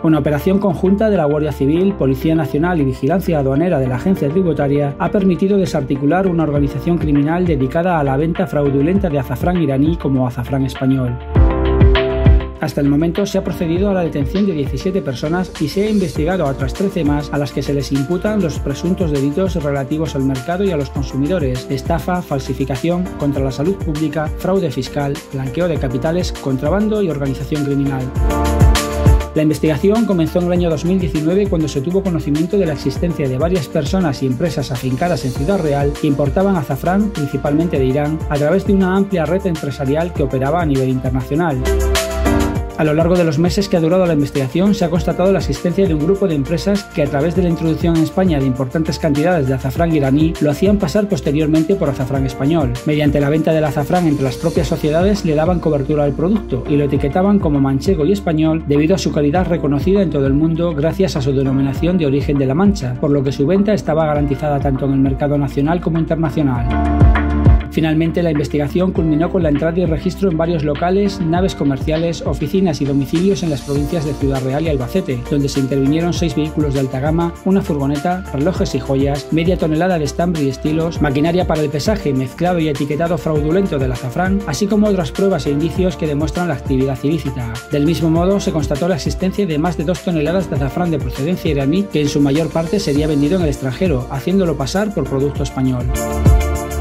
Una operación conjunta de la Guardia Civil, Policía Nacional y Vigilancia Aduanera de la Agencia Tributaria ha permitido desarticular una organización criminal dedicada a la venta fraudulenta de azafrán iraní como azafrán español. Hasta el momento se ha procedido a la detención de 17 personas y se ha investigado a otras 13 más a las que se les imputan los presuntos delitos relativos al mercado y a los consumidores: estafa, falsificación, contra la salud pública, fraude fiscal, blanqueo de capitales, contrabando y organización criminal. La investigación comenzó en el año 2019 cuando se tuvo conocimiento de la existencia de varias personas y empresas afincadas en Ciudad Real que importaban azafrán, principalmente de Irán, a través de una amplia red empresarial que operaba a nivel internacional. A lo largo de los meses que ha durado la investigación se ha constatado la existencia de un grupo de empresas que, a través de la introducción en España de importantes cantidades de azafrán iraní, lo hacían pasar posteriormente por azafrán español. Mediante la venta del azafrán entre las propias sociedades le daban cobertura al producto y lo etiquetaban como manchego y español debido a su calidad reconocida en todo el mundo gracias a su denominación de origen de La Mancha, por lo que su venta estaba garantizada tanto en el mercado nacional como internacional. Finalmente, la investigación culminó con la entrada y registro en varios locales, naves comerciales, oficinas y domicilios en las provincias de Ciudad Real y Albacete, donde se intervinieron 6 vehículos de alta gama, una furgoneta, relojes y joyas, media tonelada de estambre y estilos, maquinaria para el pesaje, mezclado y etiquetado fraudulento del azafrán, así como otras pruebas e indicios que demuestran la actividad ilícita. Del mismo modo, se constató la existencia de más de 2 toneladas de azafrán de procedencia iraní que en su mayor parte sería vendido en el extranjero, haciéndolo pasar por producto español.